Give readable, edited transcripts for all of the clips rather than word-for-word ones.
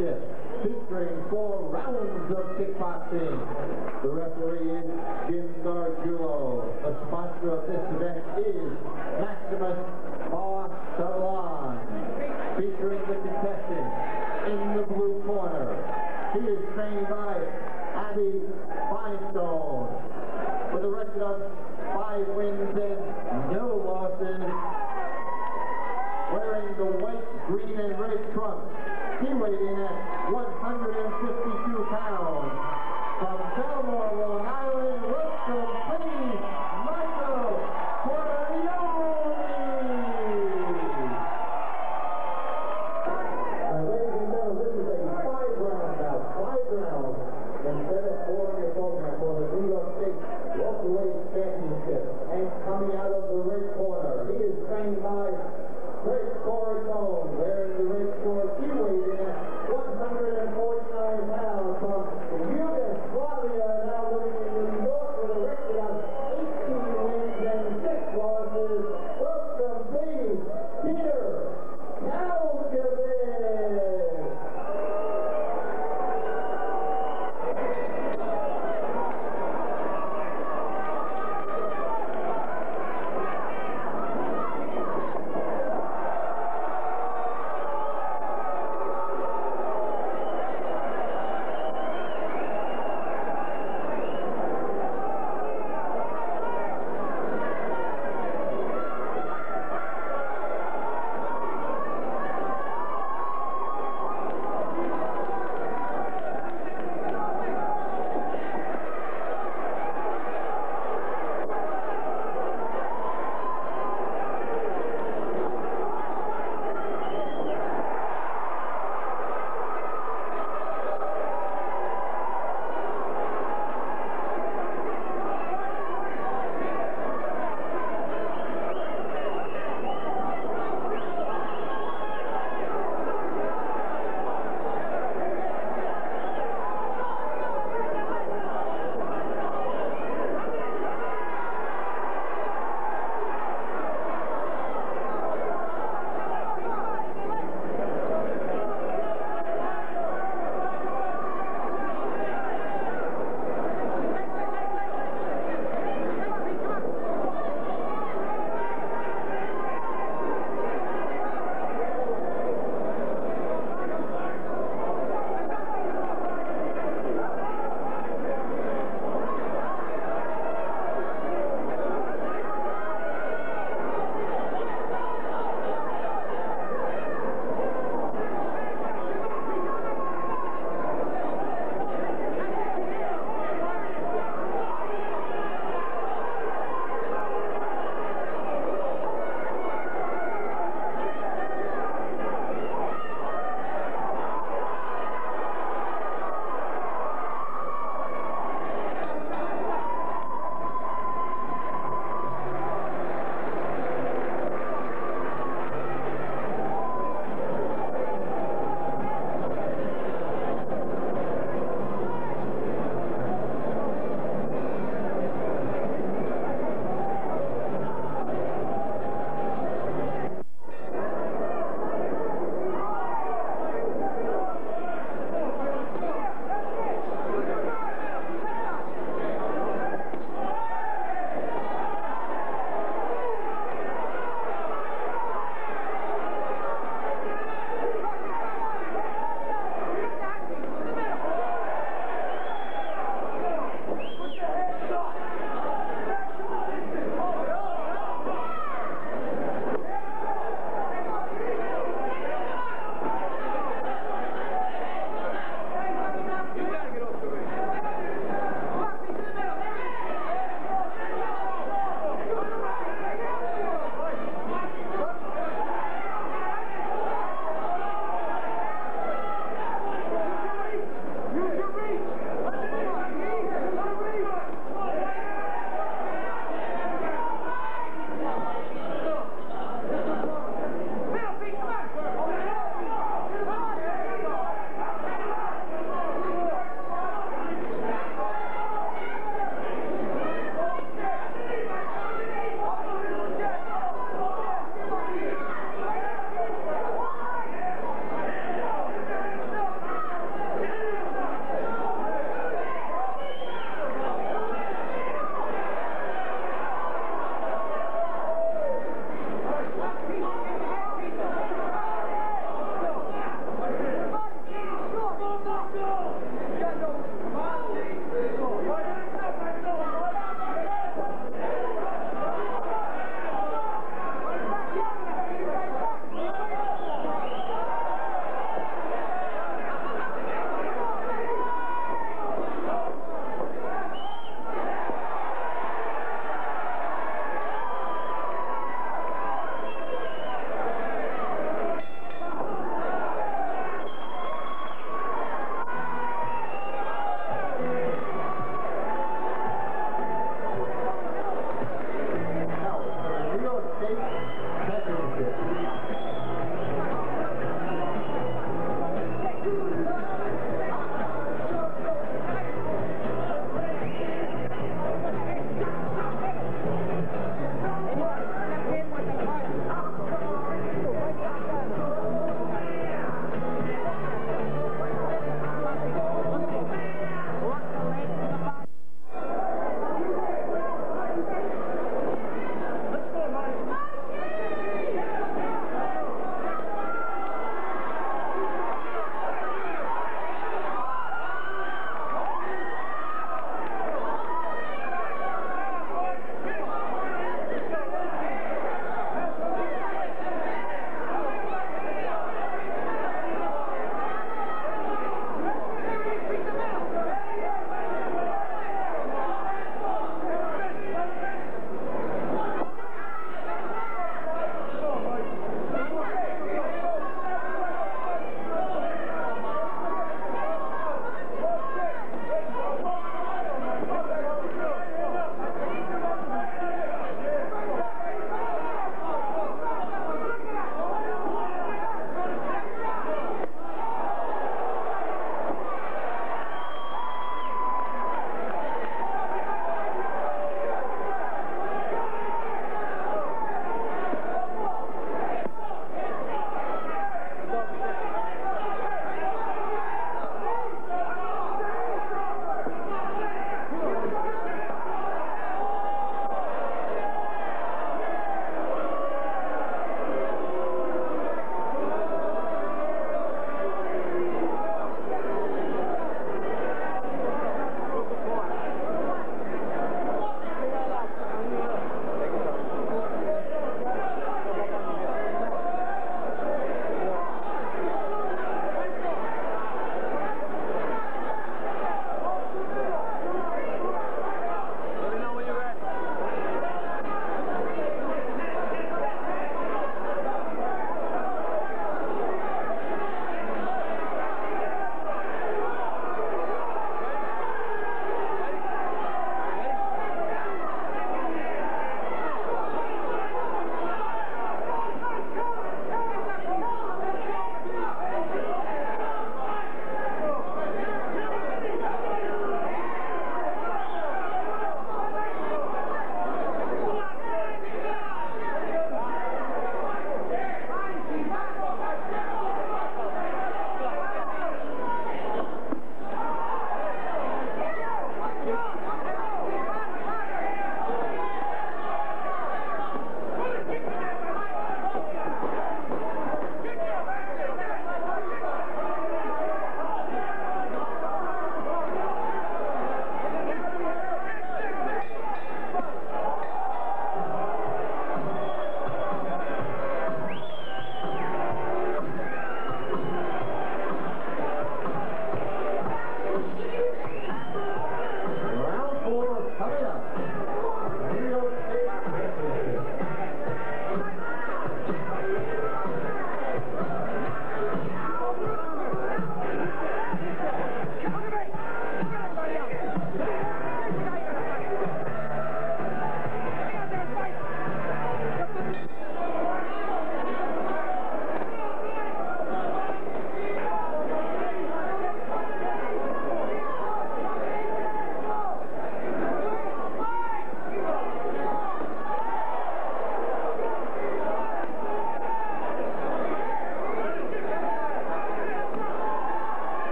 Championship, featuring 4 rounds of kickboxing. The referee is Jim Gargiulo. The sponsor of this event is Maximus Bar Salon. Featuring the contestant in the blue corner. He is trained by Abby Feinstone with a record of 5 wins and no losses. Wearing the white, green, and red trunks. He weighed in at 152 pounds. From Belmore, Long Island, welcome, please, Michael Corleone! Ladies and gentlemen, this is a 5-round bout. 5 rounds instead of 4 in your program for the New York State Welterweight Championship. And coming out of the red corner, he is trained by Chris Corleone, wearing the red shorts. He weighed in at 149 pounds from Yugoslavia, now living in New York with a record of 18 wins and 6 losses. Welcome, please, Peter Kalkovich.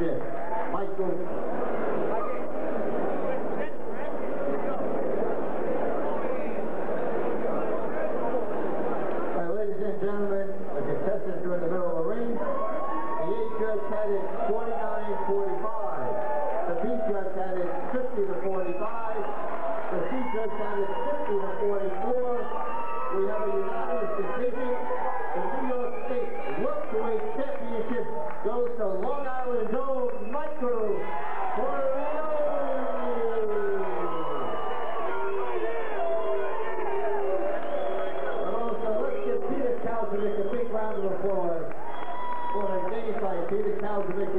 championship. Michael. Ladies and gentlemen, the contestants are in the middle of the ring. The A judge had it 49-45. The B judge had it 50-45. The C judge had it 50-44. We have a unanimous decision. The New York State Welterweight Championship goes to Long Island's own Michael Corleone. And also, let's give Peter Kalzovic a big round of applause for the game by Peter Kalzovic.